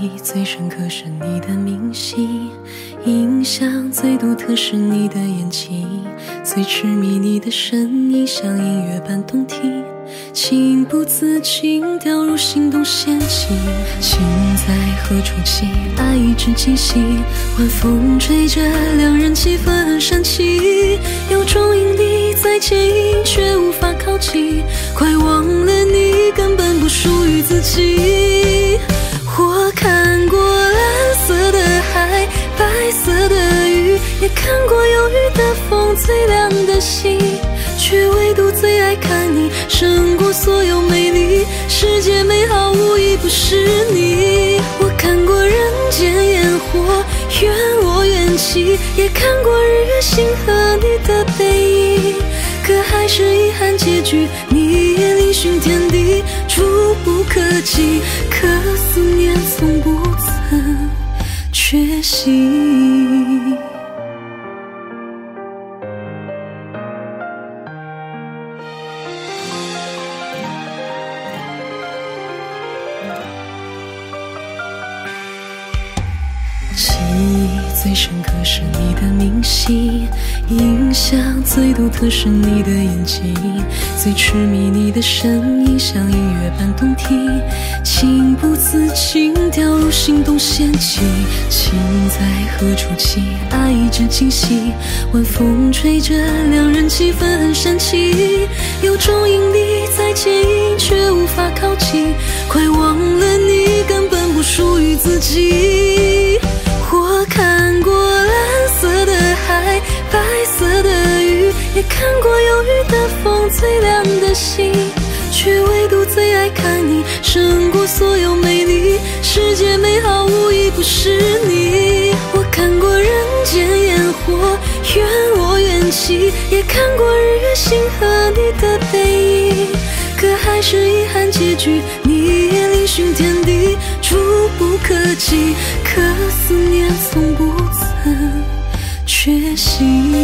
忆最深刻是你的明细，印象最独特是你的眼睛，最痴迷你的声音像音乐般动听，情不自禁掉入心动陷阱。心在何处起，爱一直惊喜，晚风吹着两人气氛很煽情，有种引力在牵引却无法靠近，快忘了你根本不属于自己。我看过蓝色的海，白色的雨，也看过忧郁的风，最亮的星，却唯独最爱看你，胜过所有美丽，世界美好无一不是你。我看过人间烟火，愿我缘起，也看过日月星河你的背影，可还是遗憾结局，你也另寻天地，触不可及，可思念从不曾缺席。记忆最深刻是你的明细，印象最独特是你的眼睛，最痴迷你的声音像音乐般动听，情不自禁掉入心动陷阱。情在何处起，爱一直惊喜，晚风吹着两人气氛很煽情，有种引力在牵引却无法靠近，快忘了你根本不属于自己。我看过蓝色的海，白色的雨，也看过忧郁的风，最亮的星，却唯独最爱看你，胜过所有美丽，世界美好无一不是你。我看过人间烟火，愿我缘起，也看过日月星河你的背影，可还是遗憾结局，你也另寻天地，触不可及，可思念从不曾缺席。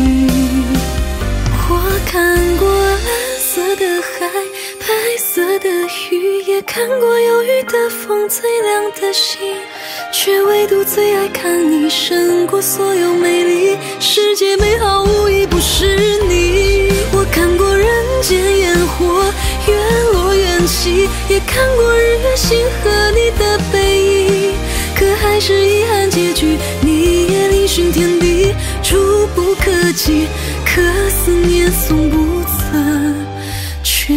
我看过蓝色的海，白色的雨，也看过忧郁的风，最亮的星，却唯独最爱看你，胜过所有美丽，世界美好无一不是你。我看过人间烟火，愿我缘起，也看过日月星河你的背影，可还是遗憾结局，你也另寻天地，触不可及，可思念从不曾缺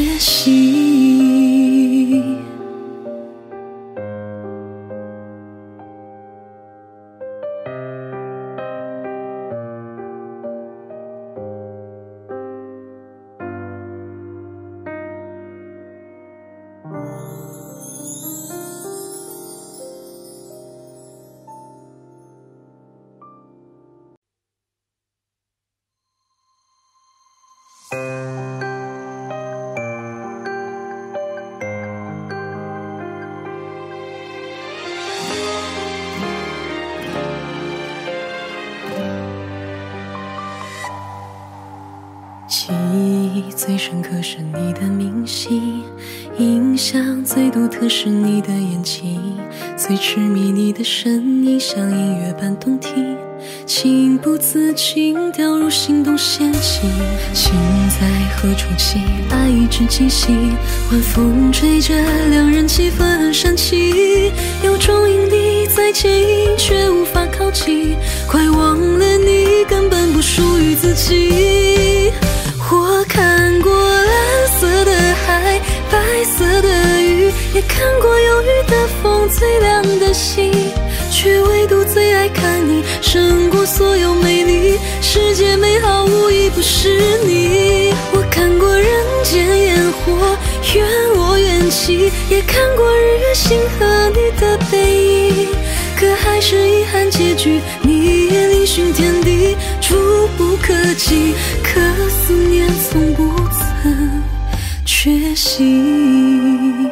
席。记忆最深刻是你的明细，印象最独特是你的眼睛，最痴迷你的声音像音乐般动听，情不自禁掉入心动陷阱。情在何处起，爱一直惊喜，晚风吹着两人气氛很煽情，有种引力在牵引却无法靠近，快忘了你根本不属于自己。我看过蓝色的海，白色的雨，也看过忧郁的风，最亮的星，却唯独最爱看你，胜过所有美丽，世界美好无一不是你。我看过人间烟火，愿我缘起，也看过日月星河你的背影，可还是遗憾结局，你也另寻天地，触不可及，可思念从不曾缺席。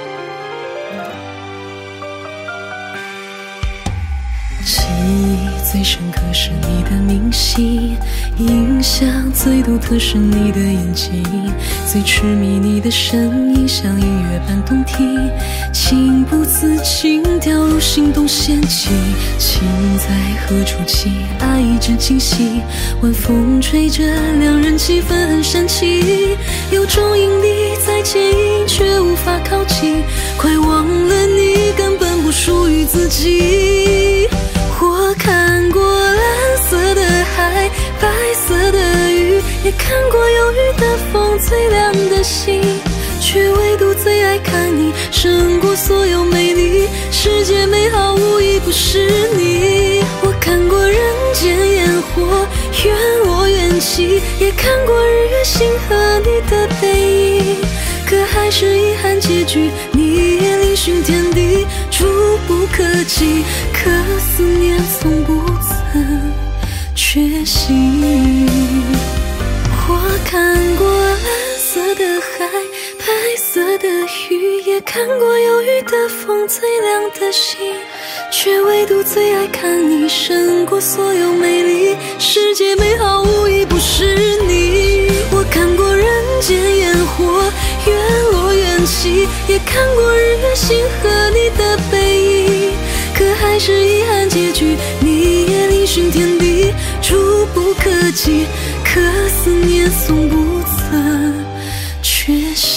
记忆最最深刻是你的明细，印象最独特是你的眼睛，最痴迷你的声音像音乐般动听，情不自禁掉入心动陷阱。情在何处起？爱一直惊喜，晚风吹着两人气氛很煽情，有种引力在牵引却无法靠近，快忘了你根本不属于自己。我看过蓝色的海，白色的雨，也看过忧郁的风，最亮的星，却唯独最爱看你，胜过所有美丽。世界美好无一不是你。我看过人间烟火，愿我缘起，也看过日月星河你的背影，可还是遗憾结局，你也另寻天地，触不可及，可思念从不曾觉醒。我看过蓝色的海，白色的雨，也看过忧郁的风，最亮的星，却唯独最爱看你，胜过所有美丽。世界美好无一不是你。我看过人间烟火，愿我缘起，也看过日月星河你的背影，可还是遗憾结局，你也另寻天地，触不可及，可思念从不曾觉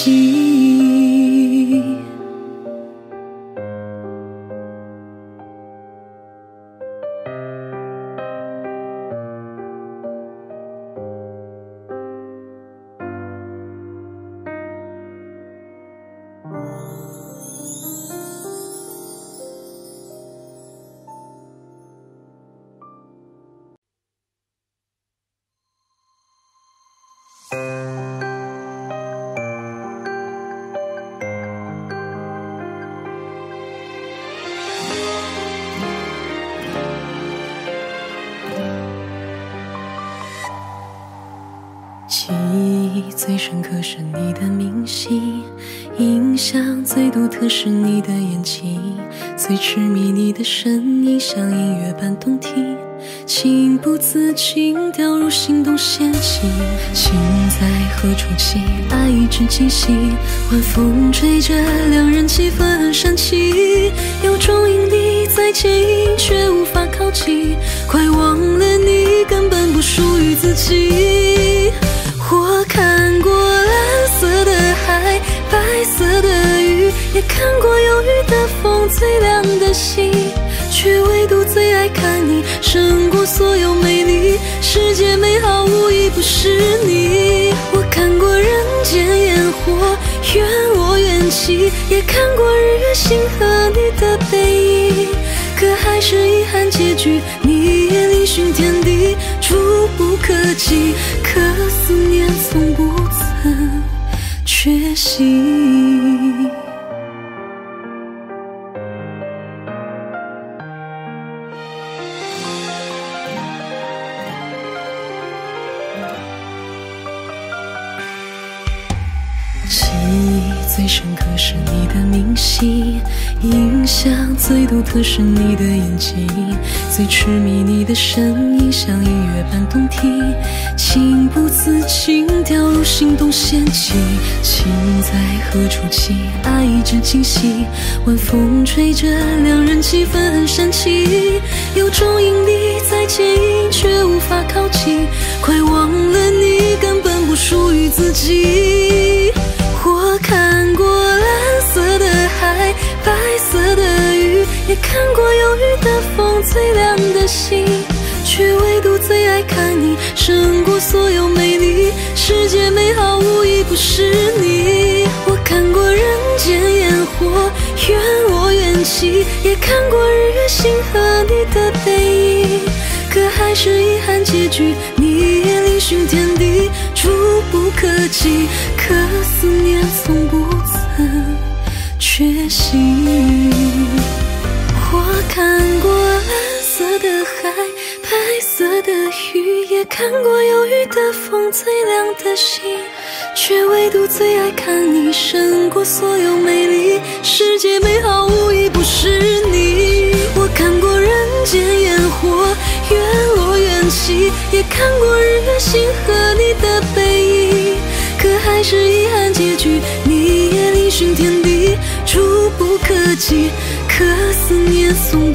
醒。记忆最深刻是你的明细，印象最独特是你的眼睛，最痴迷你的声音像音乐般动听，情不自禁掉入心动陷阱。情在何处起？爱一直惊喜，晚风吹着两人气氛很煽情，有种引力在牵引却无法靠近，快忘了你根本不属于自己。我看过蓝色的海，白色的雨，也看过忧郁的风，最亮的星，却唯独最爱看你，胜过所有美丽。世界美好无一不是你。我看过人间烟火，愿我缘起，也看过日月星河你的背影，可还是遗憾结局，你也另寻天地，触不可及，可思念从不曾觉醒。记忆最深刻是你的明细，印象最独特是你的眼睛，最痴迷你的声音像音乐般动听，情不自禁掉入心动陷阱。情在何处起？爱一直惊喜，晚风吹着两人气氛很煽情，有种引力在牵引却无法靠近，快忘了你根本不属于自己。我看过蓝色的海，白色的雨，也看过忧郁的风，最亮的星，却唯独最爱看你，胜过所有美丽。世界美好无一不是你。我看过人间烟火，愿我缘起，也看过日月星河你的背影，可还是遗憾结局，你也另寻天地，触不可及，可思念从不曾觉醒。我看过蓝色的海，白色的雨，也看过忧郁的风，最亮的星，却唯独最爱看你，胜过所有美丽。世界美好无一不是你。我看过人间烟火， 活，缘落缘起，也看过日月星河你的背影，可还是遗憾结局。你也另寻天地，触不可及，可思念送